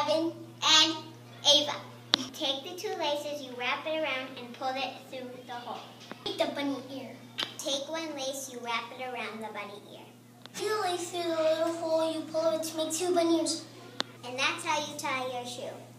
Evan, and Ava. Take the two laces, you wrap it around and pull it through the hole. Take the bunny ear. Take one lace, you wrap it around the bunny ear. Take the lace through the little hole, you pull it to make two bunny ears. And that's how you tie your shoe.